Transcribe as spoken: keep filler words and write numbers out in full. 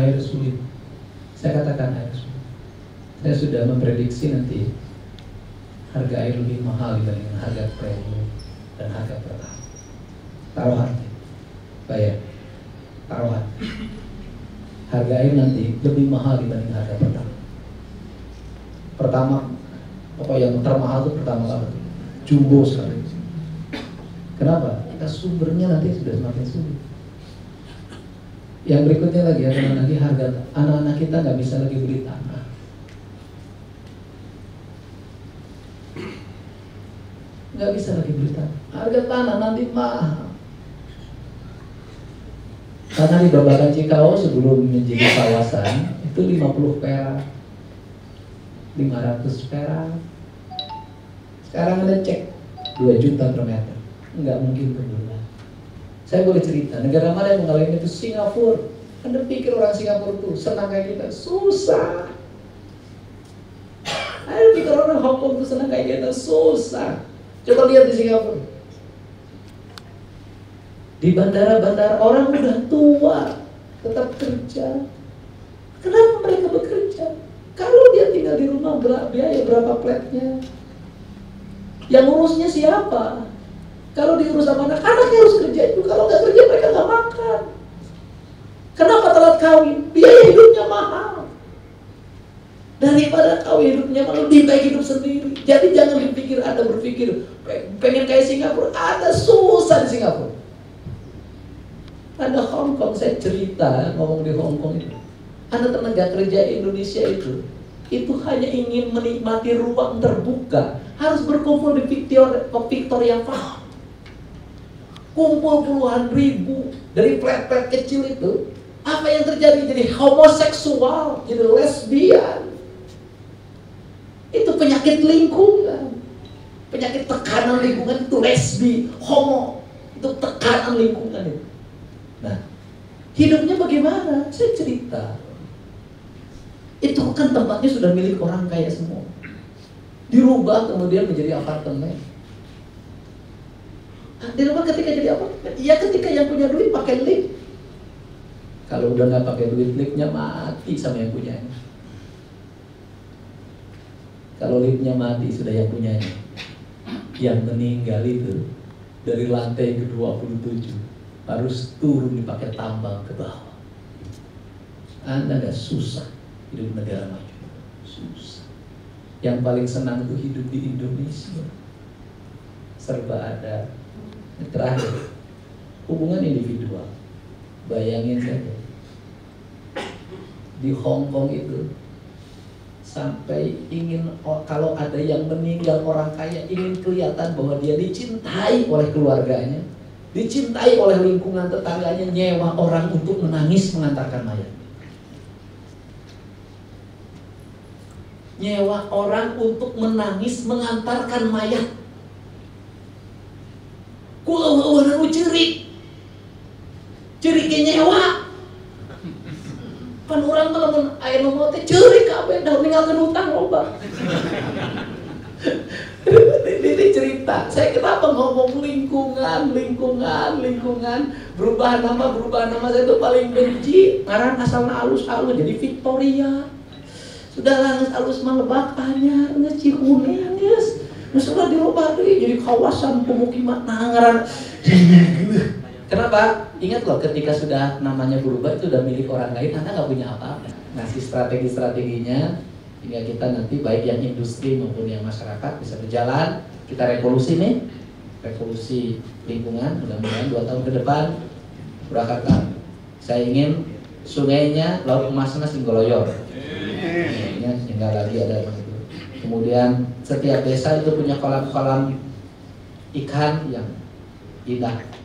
air sulit. Saya katakan air sulit. Saya sudah memprediksi nanti harga air lebih mahal dibandingkan harga premium dan harga pertama. Taruhan, bayar, taruhan. Harga air nanti lebih mahal dibanding harga pertama. Pertama, apa yang termahal itu pertama kali, jumbo sekali. Kenapa? Kita sumbernya nanti sudah semakin sulit. Yang berikutnya lagi adalah nanti harga anak-anak kita nggak bisa lagi beli tanah. Nggak bisa lagi beli tanah. Harga tanah nanti mahal. Karena di Babakan Cikau sebelum menjadi kawasan itu lima puluh perak, lima ratus perak. Sekarang ada cek dua juta per meter. Nggak mungkin kebetulan. Saya boleh cerita, negara mana yang mengalami itu? Singapura. Anda pikir orang Singapura itu senang kayak kita? Susah. Anda pikir orang Hong Kong itu senang kayak kita? Susah. Coba lihat di Singapura. Di bandara-bandara orang udah tua tetap kerja. Kenapa mereka bekerja? Kalau dia tinggal di rumah, biaya berapa platnya? Yang ngurusnya siapa? Kalau diurus sama anak, anaknya harus kerja itu. Kalau nggak kerja mereka nggak makan. Kenapa telat kawin? Biaya hidupnya mahal. Daripada kawin hidupnya mahal, lebih baik hidup sendiri. Jadi jangan berpikir, Anda berpikir pengen kayak Singapura. Ada susah di Singapura. Ada Hong Kong, saya cerita ngomong di Hong Kong itu. Ada tenaga kerja Indonesia itu, itu hanya ingin menikmati ruang terbuka, harus berkumpul di Victoria, Victoria Falls. Kumpul puluhan ribu dari flat-flat kecil itu. Apa yang terjadi? Jadi homoseksual, jadi lesbian. Itu penyakit lingkungan, penyakit tekanan lingkungan itu lesbi, homo, itu tekanan lingkungan itu. Nah, hidupnya bagaimana? Saya cerita. Itu kan tempatnya sudah milik orang kaya semua. Dirubah kemudian menjadi apartemen. Dirubah ketika jadi apartemen. Ya ketika yang punya duit pakai lift. Kalau udah nggak pakai duit, liftnya mati sama yang punyanya. Kalau liftnya mati sudah yang punyanya. Yang meninggal itu dari lantai ke dua puluh tujuh harus turun dipakai tambang ke bawah. Anda nggak susah hidup di negara maju, susah. Yang paling senang itu hidup di Indonesia, serba ada. Yang terakhir, hubungan individual. Bayangin saja, di Hong Kong itu sampai ingin, kalau ada yang meninggal orang kaya, ingin kelihatan bahwa dia dicintai oleh keluarganya, dicintai oleh lingkungan tetangganya, nyewa orang untuk menangis mengantarkan mayat. Nyewa orang untuk menangis mengantarkan mayat. Kulau-kulau cerik, ceriknya nyewa. Pan orang kalau air mau teh cerik apa dah meninggalkan hutang loba. Ini cerita. Saya kenapa ngomong lingkungan, lingkungan, lingkungan, berubah nama, berubah nama. Saya itu paling benci. Ngaran asalnya halus-halus jadi Victoria. Sudahlah halus mah lebakannya, nggak Cikuning, guys. Sudah dirubah deh jadi kawasan pemukiman. Nah, ngaran. Kenapa? Ingat loh, ketika sudah namanya berubah itu sudah milik orang lain, Anda nggak punya apa-apa. Ngasih strategi-strateginya hingga kita nanti baik yang industri maupun yang masyarakat bisa berjalan. Kita revolusi nih, revolusi lingkungan. Mudah-mudahan dua tahun ke depan Purwakarta, saya ingin sungainya laut emasnya Singgoloyor, ya, sehingga lagi ada itu. Kemudian setiap desa itu punya kolam-kolam ikan yang indah.